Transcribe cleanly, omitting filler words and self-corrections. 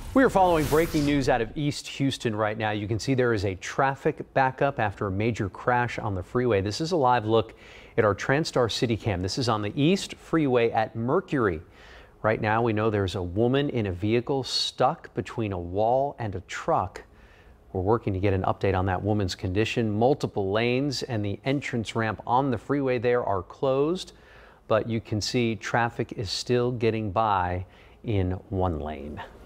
We are following breaking news out of East Houston right now. You can see there is a traffic backup after a major crash on the freeway. This is a live look at our TransStar City Cam. This is on the East Freeway at Mercury. Right now we know there's a woman in a vehicle stuck between a wall and a truck. We're working to get an update on that woman's condition. Multiple lanes and the entrance ramp on the freeway there are closed, but you can see traffic is still getting by in one lane.